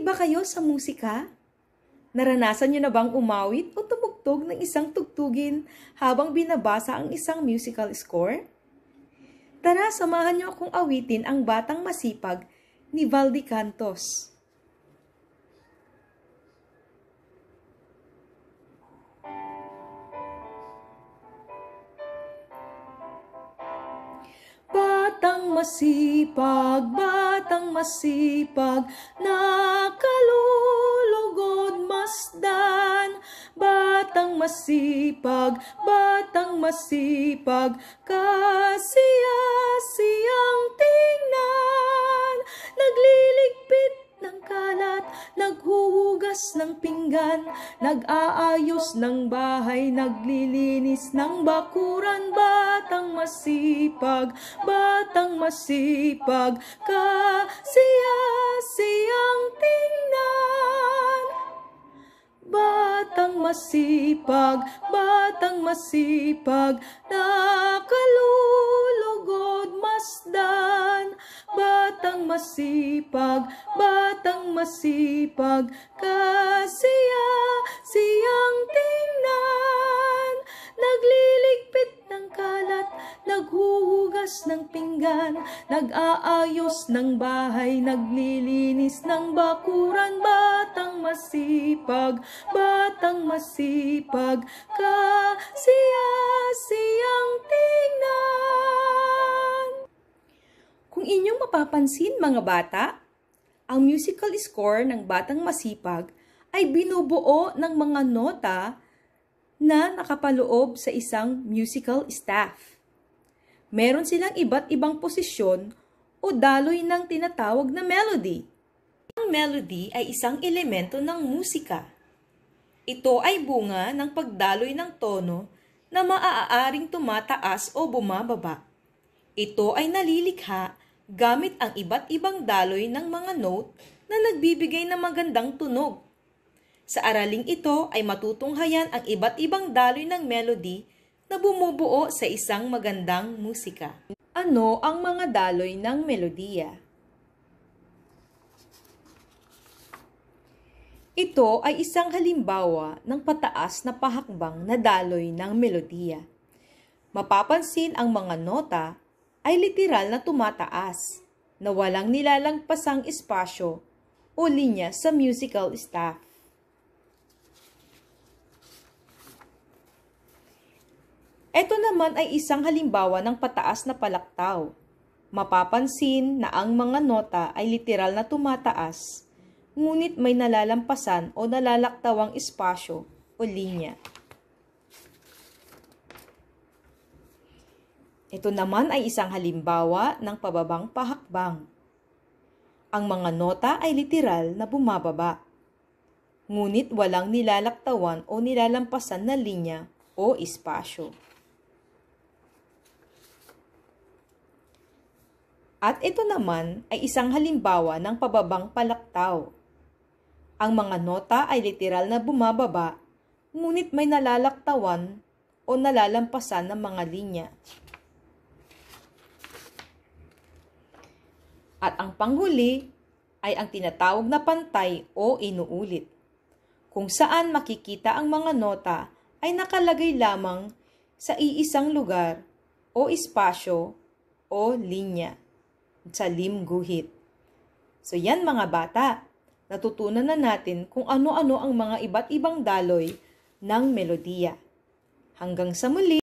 Mahilig ba kayo sa musika? Naranasan niyo na bang umawit o tumugtog ng isang tugtugin habang binabasa ang isang musical score? Tara, samahan niyo akong awitin ang Batang Masipag ni Valdi Cantos. Batang masipag, nakalulugod masdan. Batang masipag, kasiya-siyang tingnan. Nagliligpit ng kalat, naghuhugas ng pinggan, nag-aayos ng bahay, naglilinis ng bakuran. Batang masipag, kasiya-siyang tingnan. Batang masipag, nakalulugod masdan. Batang masipag, kasiya-siyang tingnan. Nagliligpit ng kalat, naghuhugas ng pinggan, nag-aayos ng bahay, naglilinis ng bakuran. Batang masipag, kasiya-siyang tingnan. Kung inyong mapapansin mga bata, ang musical score ng Batang Masipag ay binubuo ng mga nota na nakapaloob sa isang musical staff. Meron silang iba't ibang posisyon o daloy ng tinatawag na melody. Ang melody ay isang elemento ng musika. Ito ay bunga ng pagdaloy ng tono na maaaring tumataas o bumababa. Ito ay nalilikha gamit ang iba't ibang daloy ng mga note na nagbibigay ng magandang tunog. Sa araling ito ay matutunghayan ang iba't ibang daloy ng melody na bumubuo sa isang magandang musika. Ano ang mga daloy ng melodiya? Ito ay isang halimbawa ng pataas na pahakbang na daloy ng melodiya. Mapapansin ang mga nota ay literal na tumataas, na walang nilalagpasang espasyo o linya sa musical staff. Ito naman ay isang halimbawa ng pataas na palaktaw. Mapapansin na ang mga nota ay literal na tumataas, ngunit may nalalampasan o nalalaktawang espasyo o linya. Ito naman ay isang halimbawa ng pababang pahakbang. Ang mga nota ay literal na bumababa, ngunit walang nilalaktawan o nilalampasan na linya o espasyo. At ito naman ay isang halimbawa ng pababang palaktaw. Ang mga nota ay literal na bumababa, ngunit may nalalaktawan o nalalampasan ng mga linya. At ang panghuli ay ang tinatawag na pantay o inuulit, kung saan makikita ang mga nota ay nakalagay lamang sa iisang lugar o espasyo o linya sa limguhit. So yan mga bata, natutunan na natin kung ano-ano ang mga iba't ibang daloy ng melodiya. Hanggang sa muli!